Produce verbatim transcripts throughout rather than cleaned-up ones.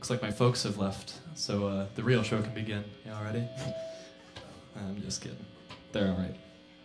Looks like my folks have left, so uh, the real show can begin. Y'all ready? I'm just kidding. They're all right.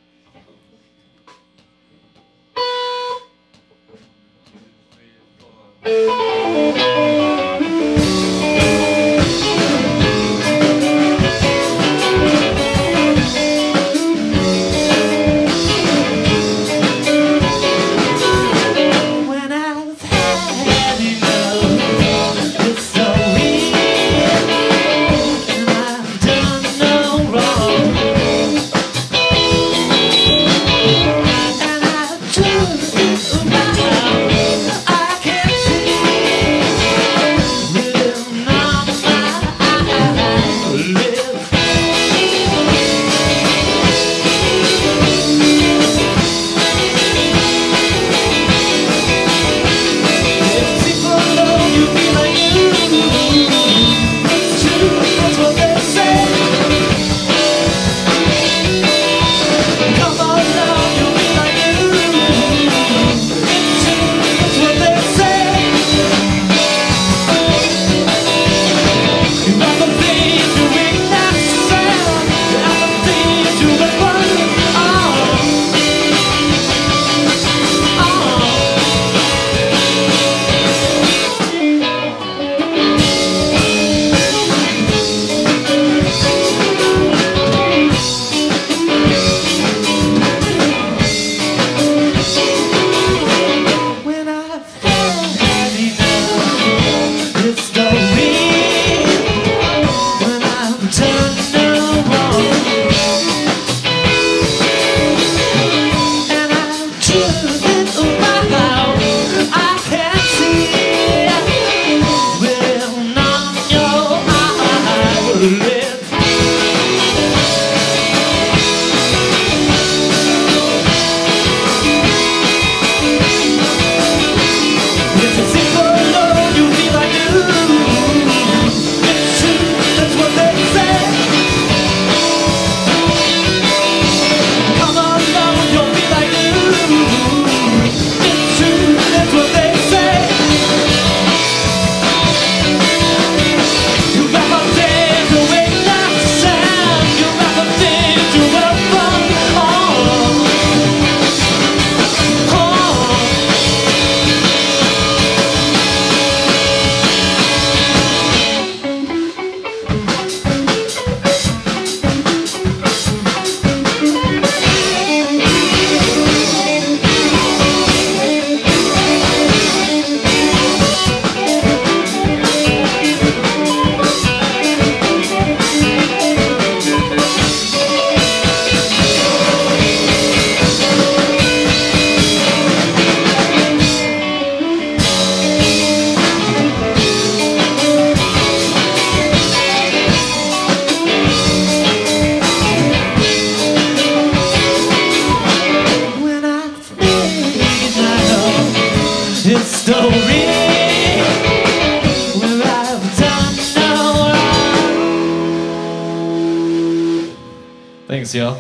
Thanks, y'all.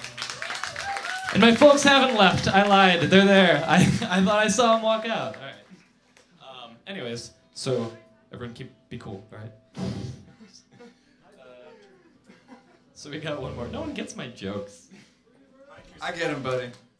And my folks haven't left. I lied. They're there. I, I thought I saw them walk out. All right. Um, anyways, so everyone keep be cool, all right? uh, so we got one more. No one gets my jokes. I get them, buddy.